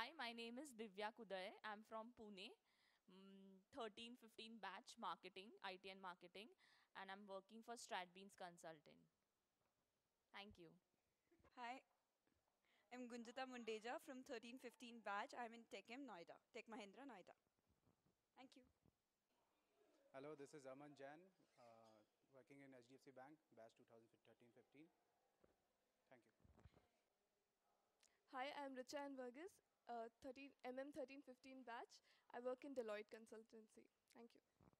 Hi, my name is Divya Kuday. I'm from Pune, 13-15 batch marketing, IT and marketing, and I'm working for StratBeans Consulting. Thank you. Hi, I'm Gunjata Mundeja from 1315 batch. I'm in TechM Noida, Tech Mahindra Noida. Thank you. Hello, this is Aman Jain, working in HDFC Bank, batch 2013-15. Thank you. Hi, I'm Richa and Verghese, 1315 batch. I work in Deloitte Consultancy. Thank you.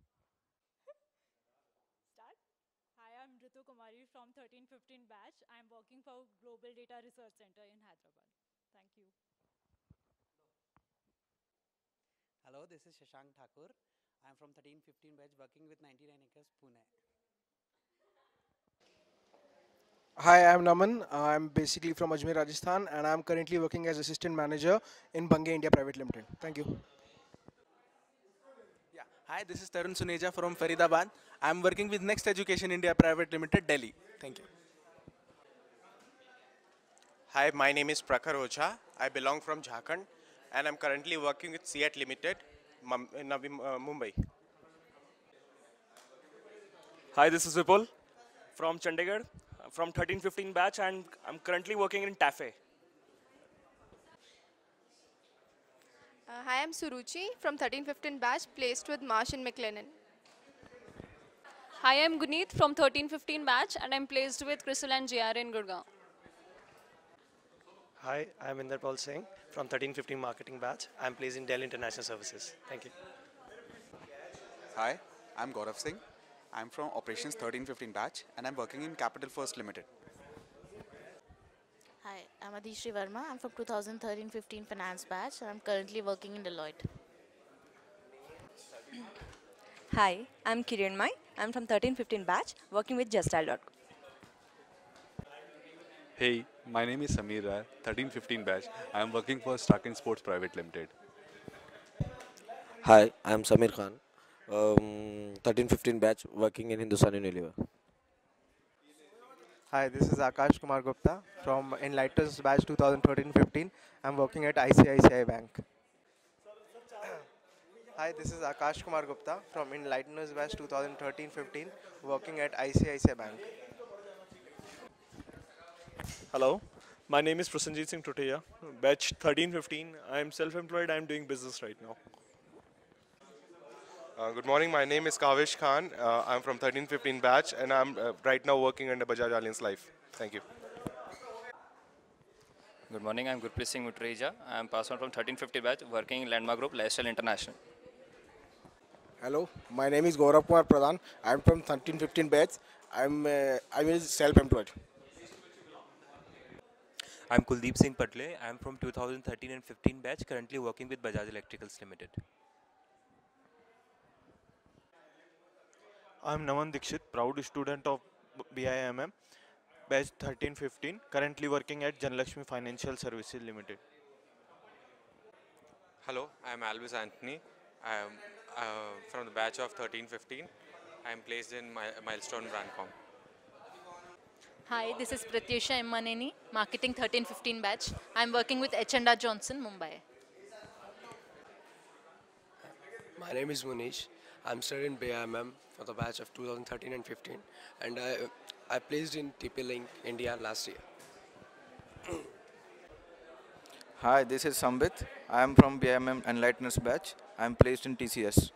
Start. Hi, I'm Ritu Kumari from 1315 batch. I'm working for Global Data Research Center in Hyderabad. Thank you. Hello, this is Shashank Thakur. I am from 1315 batch working with 99 acres Pune. Hi, I'm Naman. I'm basically from Ajmer, Rajasthan, and I'm currently working as assistant manager in Bunge India Private Limited. Thank you. Yeah. Hi, this is Tarun Suneja from Faridabad. I'm working with Next Education India Private Limited, Delhi. Thank you. Hi, my name is Prakhar Ocha. I belong from Jharkhand and I'm currently working with Seat Limited in Mumbai. Hi, this is Vipul from Chandigarh, from 1315 batch, and I'm currently working in TAFE. Hi, I'm Suruchi from 1315 batch, placed with Marsh and McLennan. Hi, I'm Guneet from 1315 batch and I'm placed with Crystal and JR in Gurgaon. Hi, I'm Inderpal Singh from 1315 Marketing Batch. I'm placed in Dell International Services. Thank you. Hi, I'm Gaurav Singh. I'm from Operations 1315 Batch and I'm working in Capital First Limited. Hi, I'm Adishri Verma. I'm from 2013-15 Finance Batch and I'm currently working in Deloitte. Hi, I'm Kiran Mai. I'm from 1315 Batch, working with Justdial.com. Hey, my name is Samir Rai, 1315 batch. I am working for Starkin Sports Private Limited. Hi, I'm Samir Khan, 1315 batch, working in Hindustan Unilever. Hi, this is Akash Kumar Gupta from Enlighteners batch 2013-15. I'm working at ICICI Bank. Hi, this is Akash Kumar Gupta from Enlighteners batch 2013-15, working at ICICI Bank. Hello, my name is Prasanjit Singh Tuteja, batch 1315. I'm self-employed. I'm doing business right now. Good morning, my name is Kavish Khan. I'm from 1315 batch and I'm right now working under Bajaj Allianz Life. Thank you. Good morning, I'm Gurpreet Singh Mutreja. I'm passed on from 1350 batch, working in Landmark Group, Lifestyle International. Hello, my name is Gaurav Kumar Pradhan. I'm from 1315 batch. I'm self-employed. I'm Kuldeep Singh Patle. I'm from 2013 and 15 batch, currently working with Bajaj Electricals Limited. I'm Naman Dikshit, proud student of BIMM, batch 1315, currently working at Janlakshmi Financial Services Limited. Hello, I am Alvis Anthony. I am from the batch of 1315. I am placed in Milestone Brandcom. Hi, this is Pratyusha Emmaneni, Marketing 1315 batch. I'm working with H&R Johnson, Mumbai. My name is Munish. I'm studying BIMM for the batch of 2013 and 15, and I placed in TP Link India last year. Hi, this is Sambit. I am from BIMM Enlighteners batch. I am placed in TCS.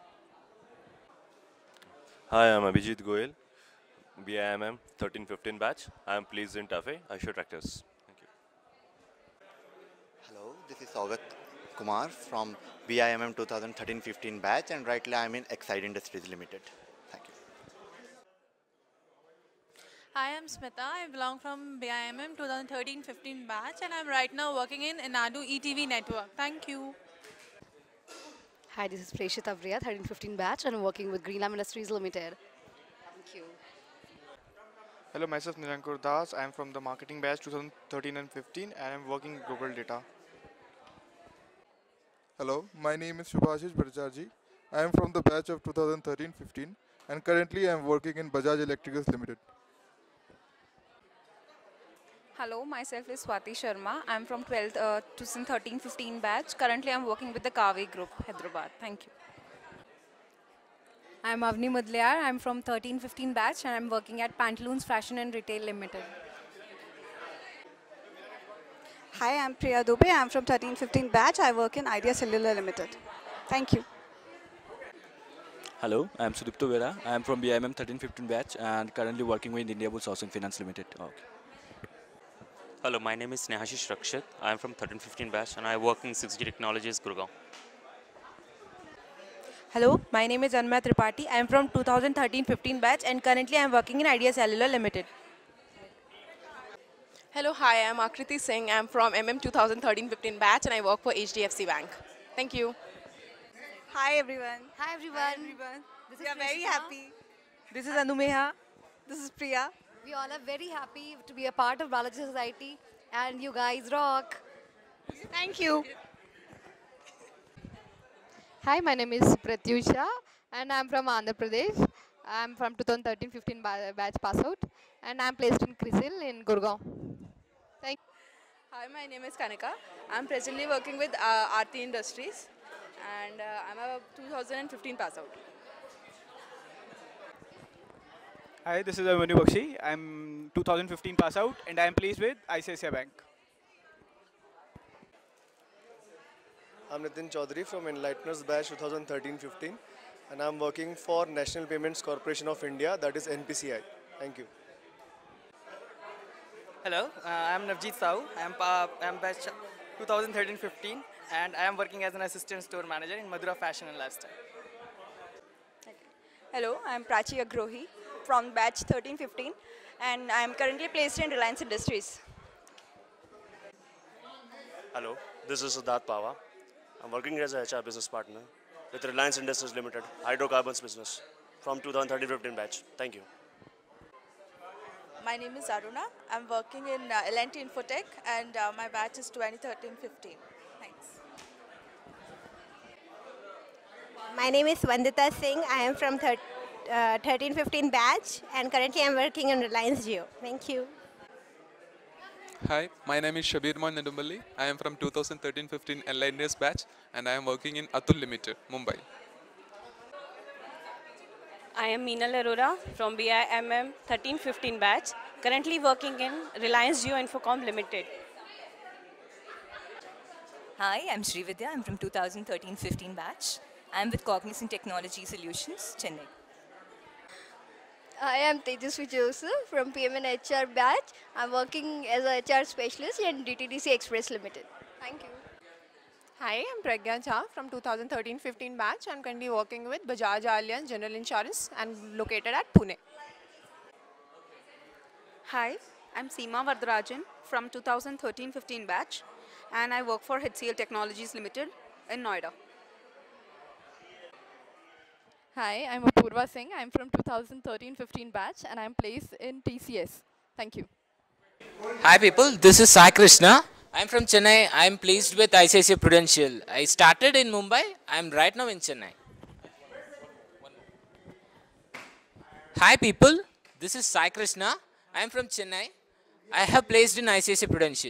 Hi, I'm Abhijit Goyal, BIMM 1315 batch. I am placed in TAFE, Aisha Tractors. Thank you. Hello, this is Saugat Kumar from BIMM 2013-15 batch and right now I'm in Exide Industries Limited. Thank you. Hi, I'm Smita. I belong from BIMM 2013-15 batch and I'm right now working in Inadu ETV network. Thank you. Hi, this is Preshita Priya, 1315 batch, and I'm working with Greenlam Industries Limited. Thank you. Hello, myself Nirankur Das. I am from the marketing batch 2013 and 15 and I'm working global data. Hello, my name is Shubhashish Bhattacharjee. I am from the batch of 2013-15 and currently I am working in Bajaj Electricals Limited. Hello, myself is Swati Sharma. I'm from 12th 2013-15 batch. Currently, I'm working with the Kavi Group, Hyderabad. Thank you. I'm Avni Mudliar. I'm from 13-15 batch and I'm working at Pantaloons Fashion and Retail Limited. Hi, I'm Priya Dubey. I'm from 13-15 batch. I work in Idea Cellular Limited. Thank you. Hello, I am Sudipto Vera. I am from BIMM 1315 batch and currently working with Indiabulls Housing Finance Limited. Okay. Hello, my name is Snehashish Rakshit. I am from 1315 batch and I work in 6G Technologies, Gurgaon. Hello, my name is Anmaya Tripathi. I am from 2013-15 batch and currently I am working in Idea Cellular Limited. Hello, hi, I am Akriti Singh. I am from 2013-15 batch and I work for HDFC Bank. Thank you. Hi everyone. Hi everyone. Hi everyone. This We are is very Krishna. happy. This is Anumeha. This is Priya. We all are very happy to be a part of Balaji Society and you guys rock. Thank you. Hi, my name is Pratyusha and I'm from Andhra Pradesh. I'm from 2013-15 batch pass out and I'm placed in CRISIL in Gurgaon. Thank you. Hi, my name is Kanika. I am presently working with Aarti Industries and I'm a 2015 pass out. Hi, this is Manu Bakshi. I'm 2015 pass out and I am placed with ICICI Bank. I'm Nitin Chaudhary from Enlighteners Batch 2013-15 and I'm working for National Payments Corporation of India, that is NPCI. Thank you. Hello, I'm Navjeet Sahu. I'm batch 2013-15 and I am working as an assistant store manager in Madura Fashion and Lifestyle. Hello, I am Prachi Agrohi from batch 13-15 and I am currently placed in Reliance Industries. Hello, this is Siddharth Pava. I'm working as a HR business partner with Reliance Industries Limited, hydrocarbons business from 2013-15 batch. Thank you. My name is Aruna. I'm working in L&T Infotech and my batch is 2013-15. Thanks. My name is Vandita Singh. I am from 13-15 batch and currently I am working in Reliance Jio. Thank you. Hi, my name is Shabir Mohan Nedumbali. I am from 2013-15 Enlighteners batch and I am working in Atul Limited, Mumbai. I am Meenal Arora from BIMM 13-15 batch, currently working in Reliance Jio Infocom Limited. Hi, I'm Srividya. I'm from 2013-15 batch. I'm with Cognizant Technology Solutions, Chennai. I am Tejasvi Joseph from PMN HR batch. I'm working as a HR specialist in DTDC Express Limited. Thank you. Hi, I'm Pragya Jha from 2013-15 batch. I'm currently working with Bajaj Allianz General Insurance and located at Pune. Hi, I'm Seema Vardarajan from 2013-15 batch and I work for HCL Technologies Limited in Noida. Hi, I'm Apurva Singh. I'm from 2013-15 batch and I'm placed in TCS. Thank you. Hi people, this is Sai Krishna. I'm from Chennai. I'm pleased with ICICI Prudential. I started in Mumbai. I'm right now in Chennai. Hi people, this is Sai Krishna. I'm from Chennai. I have placed in ICICI Prudential.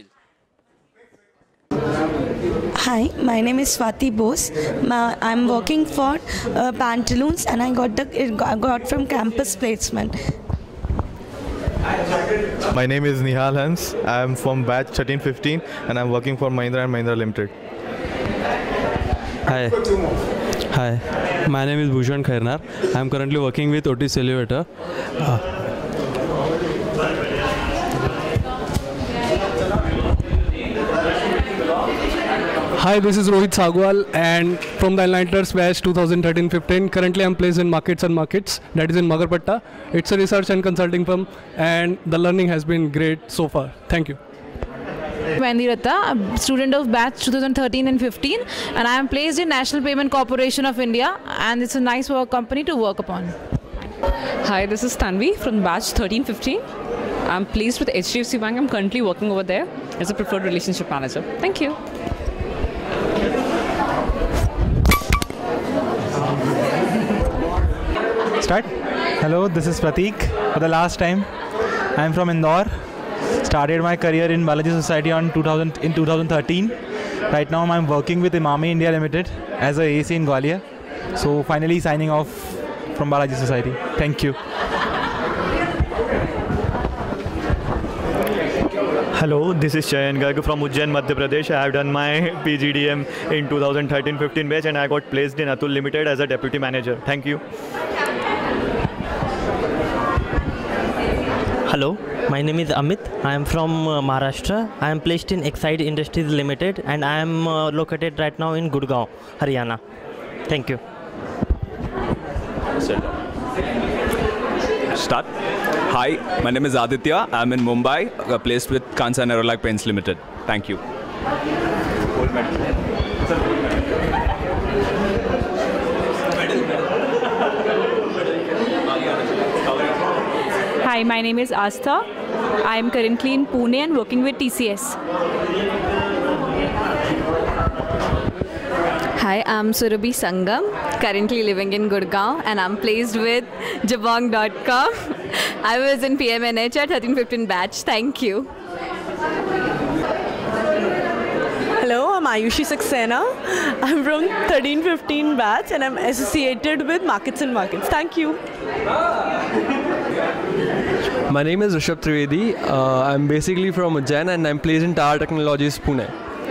Hi, my name is Swati Bose. I'm working for Pantaloons and I got from campus placement. My name is Nihal Hans. I am from batch 13-15 and I am working for Mahindra & Mahindra Limited. Hi, my name is Bhushan Khairnar. I am currently working with Otis Elevator. Hi, this is Rohit Sagwal and from the Enlighteners batch 2013-15. Currently I am placed in Markets and Markets, that is in Magarpatta. It's a research and consulting firm and the learning has been great so far. Thank you. Vandiratta, a student of batch 2013 and 15 and I am placed in National Payment Corporation of India and it's a nice work company to work upon. Hi, this is Tanvi from batch 13-15. I'm placed with HDFC Bank. I'm currently working over there as a preferred relationship manager. Thank you. Start. Hello, this is Pratik for the last time. I am from Indore Started my career in Balaji Society in 2013. Right now I'm working with Imami India Limited as a AC in Gwalior. So finally signing off from Balaji Society. Thank you. Hello, this is Chayan Garg from Ujjain, Madhya Pradesh. I have done my PGDM in 2013-15 batch and I got placed in Atul Limited as a deputy manager. Thank you. Hello, my name is Amit. I am from Maharashtra. I am placed in Exide Industries Limited and I am located right now in Gurgaon, Haryana. Thank you. Start. Hi, my name is Aditya. I'm in Mumbai, placed with Kansan Aerolak Paints Limited. Thank you. Hi, my name is Astha. I am currently in Pune and working with TCS. Hi, I'm Surabhi Sangam, currently living in Gurgaon and I'm placed with Jabong.com. I was in PMNH at 13-15 batch. Thank you. Hello, I'm Ayushi Saxena. I'm from 13-15 batch and I'm associated with Markets and Markets. Thank you. My name is Rishabh Trivedi. I'm basically from Ujjain and I'm placed in Tower Technologies, Pune.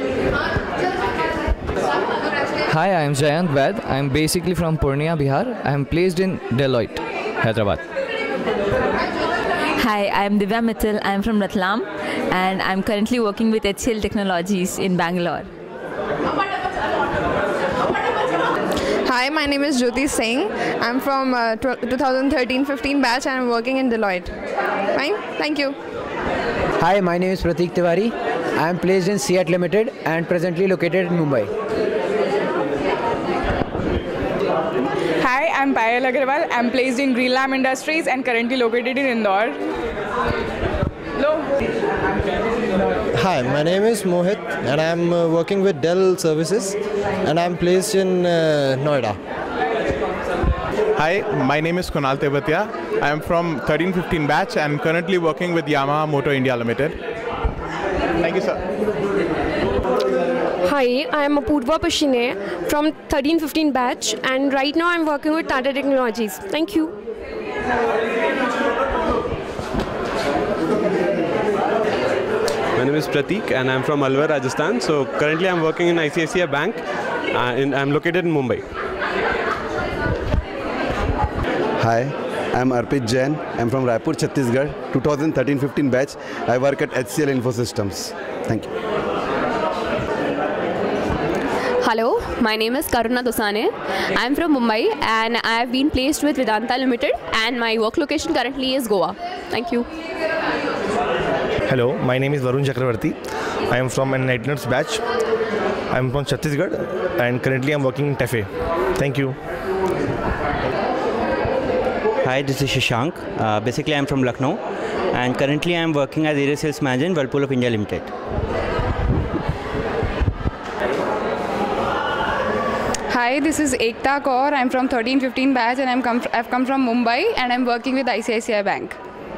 Hi, I am Jayant Vaid. I am basically from Purnia, Bihar. I am placed in Deloitte, Hyderabad. Hi, I am Divya Mittal. I am from Ratlam and I am currently working with HCL Technologies in Bangalore. Hi, my name is Jyoti Singh. I'm from 2013-15 batch and I'm working in Deloitte. Fine, thank you. Hi, my name is Pratik Tiwari. I am placed in Seat Limited and presently located in Mumbai. Hi, I'm Payal Agarwal. I'm placed in Greenlam Industries and currently located in Indore. Hello. Hi, my name is Mohit and I'm working with Dell Services and I'm placed in Noida. Hi, my name is Kunal Tevatia. I am from 13-15 batch and currently working with Yamaha Motor India Limited. Thank you, sir. Hi, I am Apurva Pashine from 13-15 batch and right now I am working with Tata Technologies. Thank you. My name is Pratik and I'm from Alwar, Rajasthan. So currently I'm working in ICICI Bank and I'm located in Mumbai. Hi, I'm Arpit Jain. I'm from Raipur, Chhattisgarh, 2013-15 batch. I work at HCL Infosystems. Thank you. Hello, my name is Karuna Dosane. I am from Mumbai and I have been placed with Vedanta Limited and my work location currently is Goa. Thank you. Hello, my name is Varun Chakravarti. I am from Enlighteners batch. I am from Chhattisgarh and currently I am working in TEFE. Thank you. Hi, this is Shashank. Basically, I am from Lucknow and currently I am working as area sales manager in Whirlpool of India Limited. Hi, this is Ekta Kaur. I'm from 13-15 batch and I've come from Mumbai and I'm working with ICICI Bank.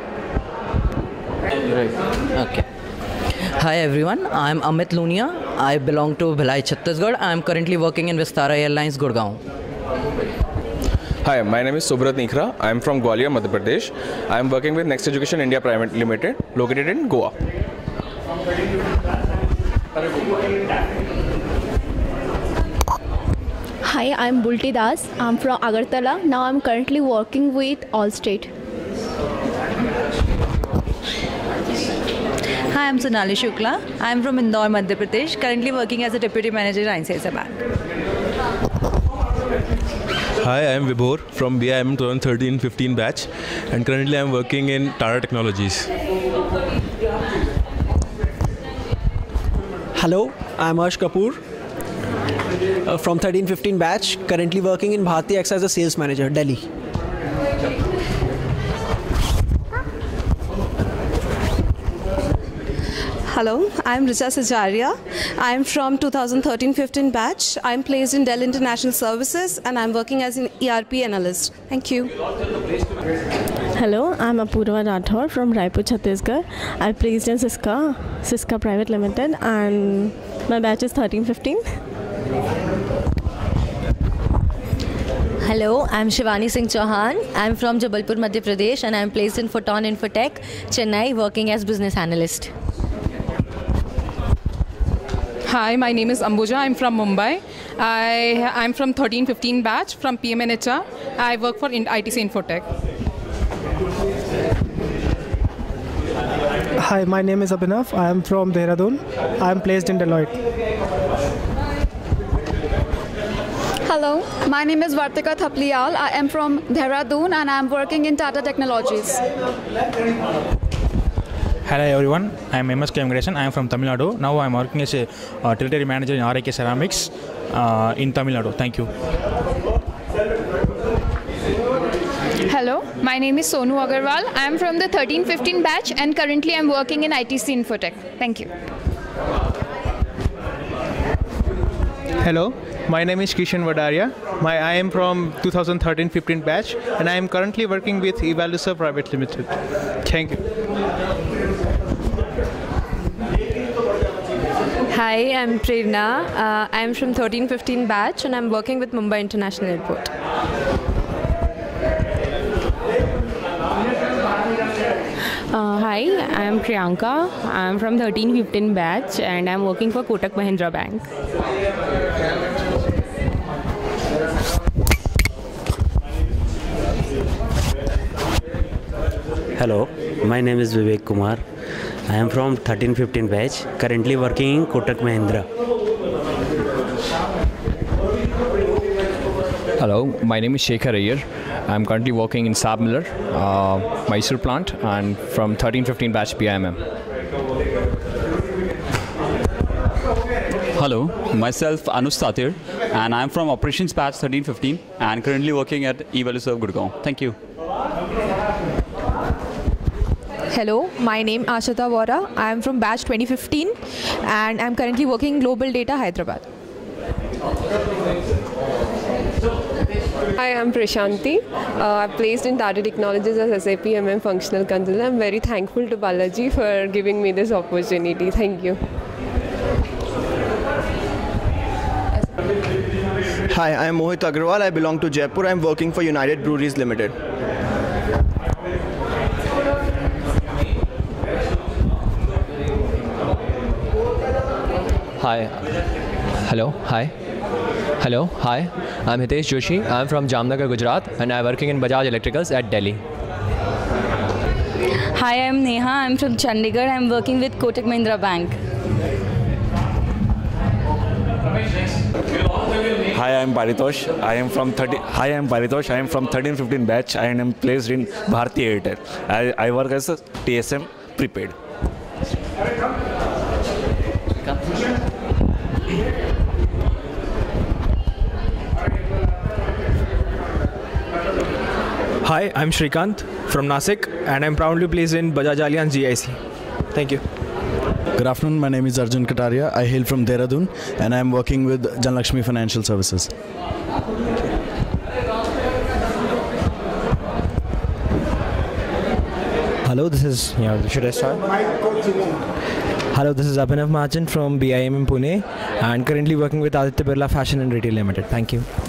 Okay. Hi everyone, I am Amit Lunia. I belong to Bhilai, Chhattisgarh. I am currently working in Vistara Airlines, Gurgaon. Hi, my name is Subrat Nikra. I am from Gwalior, Madhya Pradesh. I am working with Next Education India Private Limited, located in Goa. Hi, I'm Bulti Das. I'm from Agartala. Now I'm currently working with Allstate. Hi, I'm Sonali Shukla. I'm from Indore, Madhya Pradesh, currently working as a deputy manager at ICICI Bank. Hi, I am Vibhor from BIM 2013-15 batch and currently I am working in Tata Technologies. Hello, I am Harsh Kapoor from 13-15 batch, currently working in Bharti X as a sales manager, Delhi. Hello, I am Richa Sajaria. I am from 2013-15 batch. I am placed in Dell International Services and I am working as an ERP analyst. Thank you. Hello, I'm Apurva Rathore from Raipur, Chhattisgarh. I placed in Siska Private Limited, and my batch is 1315. Hello, I'm Shivani Singh Chauhan. I'm from Jabalpur, Madhya Pradesh, and I'm placed in Photon Infotech, Chennai, working as business analyst. Hi, my name is Ambuja. I'm from Mumbai. I'm from 1315 batch from PMNHR. I work for ITC Infotech. Hi, my name is Abhinav. I am from Dehradun. I am placed in Deloitte. Hello, my name is Vartika Thapliyal. I am from Dehradun and I am working in Tata Technologies. Hello everyone, I am MS Immigration. I am from Tamil Nadu. Now I am working as a territory manager in RAK Ceramics in Tamil Nadu. Thank you. Hello, my name is Sonu Agarwal. I am from the 1315 batch and currently I am working in ITC Infotech. Thank you. Hello, my name is Kishan Vadaria. I am from 2013-15 batch and I am currently working with Evaluser Private Limited. Thank you. Hi, I'm Prerna. I'm from 1315 batch and I'm working with Mumbai International Airport. Hi, I am Priyanka. I am from 1315 batch and I am working for Kotak Mahindra Bank. Hello, my name is Vivek Kumar. I am from 1315 batch, currently working in Kotak Mahindra. Hello, my name is Shekhar Iyer. I am currently working in Saab Miller, Mysore plant, and from 1315 batch BIMM. Hello, myself Anush Satir, and I am from Operations Batch 1315 and currently working at Evaluser Gurgaon. Thank you. Hello, my name is Ashita Vora. I am from batch 2015 and I am currently working in Global Data Hyderabad. Hi, I'm Prashanti. I'm placed in Tata Technologies as SAP MM Functional Consultant. I'm very thankful to Balaji for giving me this opportunity. Thank you. Hi, I am Mohit Agrawal. I belong to Jaipur. I am working for United Breweries Limited. Hi. Hello. Hi. Hello. Hi. I'm Hitesh Joshi. I'm from Jamnagar, Gujarat, and I'm working in Bajaj Electricals at Delhi. Hi, I'm Neha. I'm from Chandigarh. I'm working with Kotak Mahindra Bank. Hi, I'm Paritosh. I am from 1315 batch and am placed in Bharti Airtel. I work as a TSM prepaid. Hi, I'm Shrikant from Nasik and I'm proudly placed in Bajaj Allianz GIC. Thank you. Good afternoon, my name is Arjun Kataria. I hail from Dehradun and I am working with Janlakshmi Financial Services. Hello, this is, should I start? Hello, this is Abhinav Mahan from BIM in Pune and currently working with Aditya Birla Fashion and Retail Limited. Thank you.